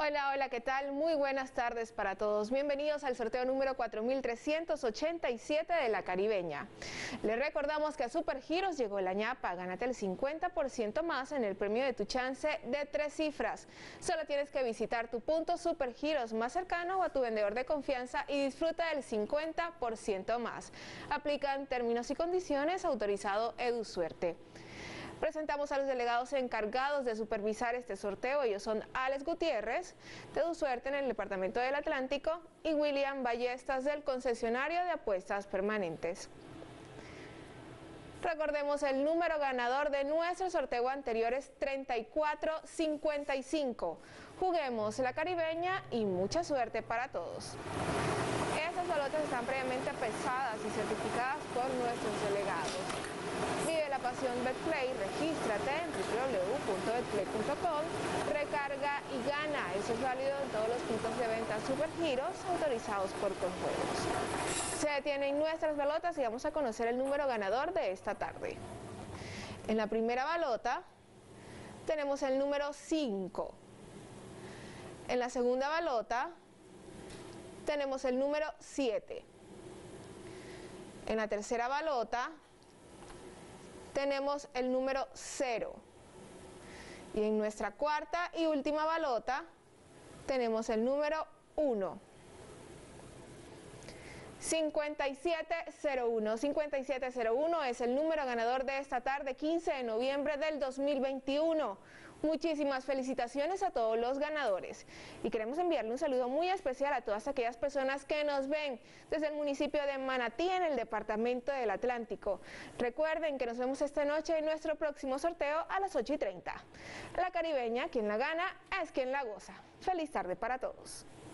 Hola, hola, ¿qué tal? Muy buenas tardes para todos. Bienvenidos al sorteo número 4387 de La Caribeña. Les recordamos que a Supergiros llegó la ñapa. Gánate el 50% más en el premio de tu chance de 3 cifras. Solo tienes que visitar tu punto Supergiros más cercano o a tu vendedor de confianza y disfruta del 50% más. Aplican términos y condiciones. Autorizado EduSuerte. Presentamos a los delegados encargados de supervisar este sorteo. Ellos son Alex Gutiérrez, de EduSuerte en el Departamento del Atlántico, y William Ballestas, del concesionario de apuestas permanentes. Recordemos, el número ganador de nuestro sorteo anterior es 3455. Juguemos La Caribeña y mucha suerte para todos. Estas balotas están previamente pesadas y certificadas por nuestros delegados. Vive la pasión Betplay, regístrate en www.betplay.com, recarga y gana. Eso es válido en todos los puntos de venta Supergiros autorizados por Conjuegos. Se detienen nuestras balotas y vamos a conocer el número ganador de esta tarde. En la primera balota tenemos el número 5. En la segunda balota tenemos el número 7. En la tercera balota tenemos el número 0. Y en nuestra cuarta y última balota tenemos el número 1. 5701. 5701 es el número ganador de esta tarde, 15 de noviembre del 2021. Muchísimas felicitaciones a todos los ganadores. Y queremos enviarle un saludo muy especial a todas aquellas personas que nos ven desde el municipio de Manatí, en el Departamento del Atlántico. Recuerden que nos vemos esta noche en nuestro próximo sorteo a las 8:30. La Caribeña, quien la gana es quien la goza. Feliz tarde para todos.